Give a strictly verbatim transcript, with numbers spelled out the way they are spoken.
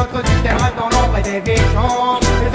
notre système dans l'ombre et des vies chants.